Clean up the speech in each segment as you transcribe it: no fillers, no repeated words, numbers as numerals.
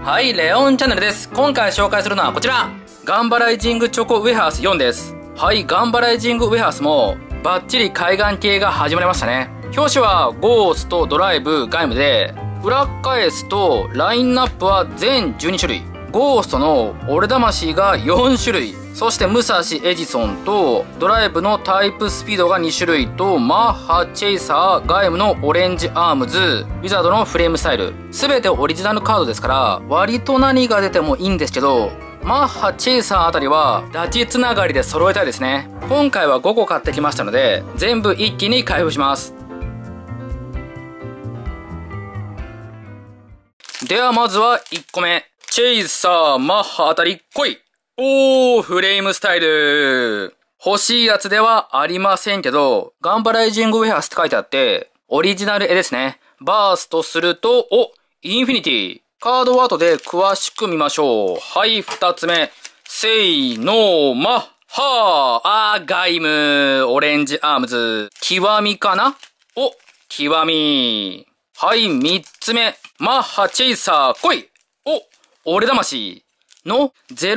はい、レオンチャンネルです。今回紹介するのはこちら。ガンバライジングチョコウェハース4です。はい、ガンバライジングウェハースもバッチリ海岸系が始まりましたね。表紙はゴースト、ドライブ、ガイムで、裏返すとラインナップは全12種類。ゴーストの俺魂が4種類。そして武蔵エジソンとドライブのタイプスピードが2種類とマッハチェイサー、ガイムのオレンジアームズ、ウィザードのフレームスタイル。全てオリジナルカードですから割と何が出てもいいんですけど、マッハチェイサーあたりはラチつながりで揃えたいですね。今回は5個買ってきましたので全部一気に開封します。ではまずは1個目。チェイサー、マッハあたり来い。おー、フレームスタイル。欲しいやつではありませんけど、ガンバライジングウェハースって書いてあって、オリジナル絵ですね。バーストすると、お、インフィニティ。カードは後で詳しく見ましょう。はい、2つ目。セイノーマッハー。ガイム。オレンジアームズ。極みかな？お、極み。はい、3つ目。マッハチェイサー来い。お、俺魂の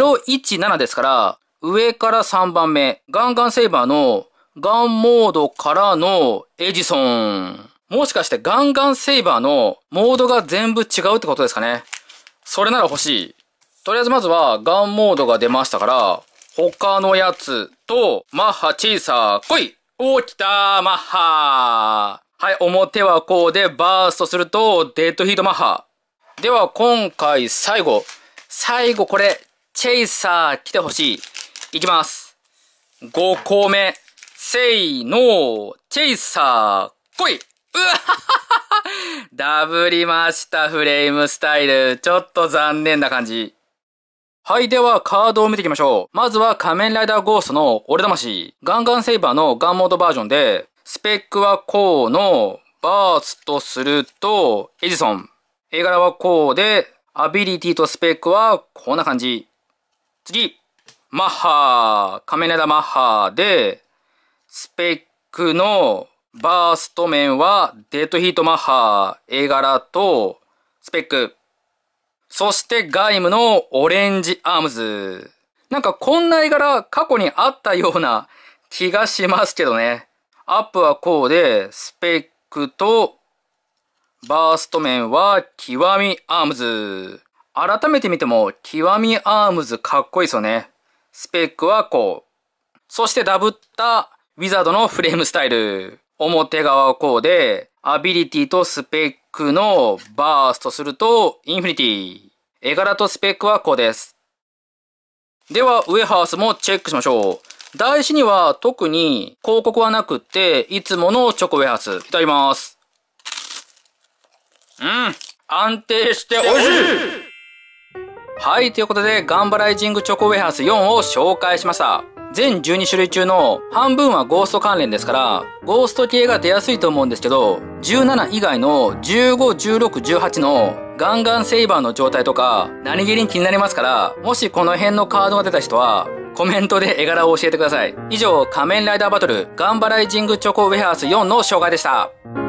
017ですから、上から3番目。ガンガンセイバーのガンモードからのエジソン。もしかしてガンガンセイバーのモードが全部違うってことですかね。それなら欲しい。とりあえずまずはガンモードが出ましたから、他のやつとマッハチェイサー来い。おー、来たー、マッハー。はい、表はこうでバーストするとデッドヒートマッハ。では今回最後これ、チェイサー来てほしい。いきます。5個目。セイノー、チェイサー、来い。うわはははダブりました、フレームスタイル。ちょっと残念な感じ。はい、ではカードを見ていきましょう。まずは仮面ライダーゴーストの俺魂。ガンガンセイバーのガンモードバージョンで、スペックはこうの、バーストすると、エジソン。絵柄はこうで、アビリティとスペックはこんな感じ。次。マッハ。仮面ライダーマッハで、スペックのバースト面はデッドヒートマッハ。絵柄とスペック。そしてガイムのオレンジアームズ。なんかこんな絵柄過去にあったような気がしますけどね。アップはこうで、スペックとバースト面は極みアームズ。改めて見ても極みアームズかっこいいですよね。スペックはこう。そしてダブったウィザードのフレームスタイル。表側はこうで、アビリティとスペックのバーストするとインフィニティ。絵柄とスペックはこうです。ではウェハースもチェックしましょう。台紙には特に広告はなくって、いつものチョコウェハース。いただきます。安定して美味しい。はい、ということで、ガンバライジングチョコウェハース4を紹介しました。全12種類中の半分はゴースト関連ですから、ゴースト系が出やすいと思うんですけど、17以外の15、16、18のガンガンセイバーの状態とか、何気に気になりますから、もしこの辺のカードが出た人は、コメントで絵柄を教えてください。以上、仮面ライダーバトル、ガンバライジングチョコウェハース4の紹介でした。